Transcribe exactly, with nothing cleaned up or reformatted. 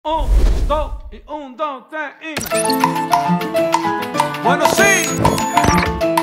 Un, dos, y un, dos, tres, y... Bueno, sí.